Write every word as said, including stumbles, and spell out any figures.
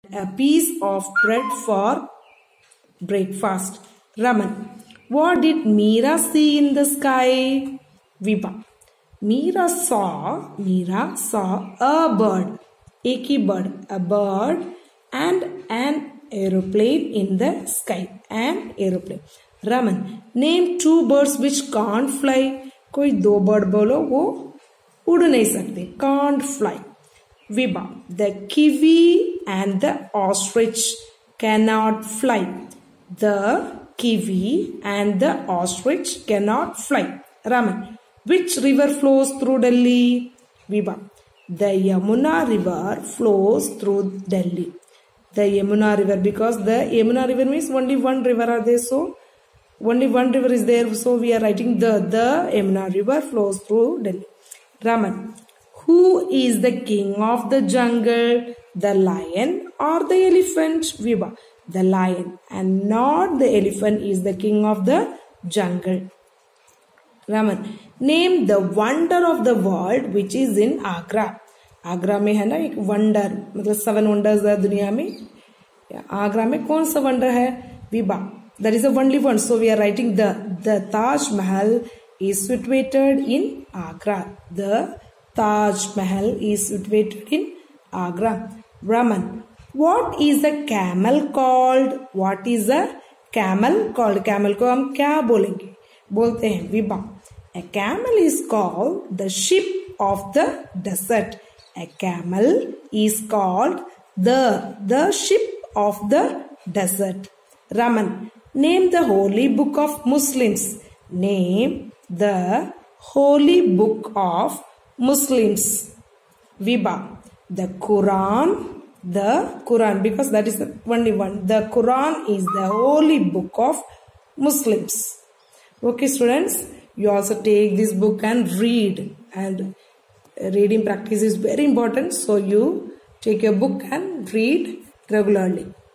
a piece of bread for breakfast. Raman, what did Meera see in the sky? Vibha, Meera saw, Meera saw a bird, एक ही bird, a bird and an aeroplane in the sky, an aeroplane. Raman, name two birds which can't fly. कोई दो bird बोलो वो उड़ नहीं सकते, can't fly. Vibha, the kiwi and the ostrich cannot fly. The kiwi and the ostrich cannot fly. Raman, which river flows through Delhi? Vibha, the Yamuna river flows through Delhi. The Yamuna river, because the Yamuna river means only one river are there, so only one river is there, so we are writing the the Yamuna river flows through Delhi. Raman, who is the king of the jungle? The lion or the elephant? Vibha, the lion and not the elephant is the king of the jungle. Raman, name the wonder of the world which is in Agra. Agra में है ना एक wonder, मतलब seven wonders है दुनिया में. आगरा में कौन सा वंडर है? Vibha, that is a only one, so we are writing the the Taj Mahal is situated in Agra. The Taj Mahal is situated in Agra. Raman, what is a camel called? What is a camel called? Camel को हम क्या बोलेंगे? बोलते हैं Vibha, a camel is called the ship of the desert. A camel is called the the ship of the desert. Raman, name the holy book of Muslims. Name the holy book of Muslims. Vibha, the Quran, the Quran, because that is the only one. The Quran is the holy book of Muslims. Okay, students, you also take this book and read, and reading practice is very important, so you take your book and read regularly.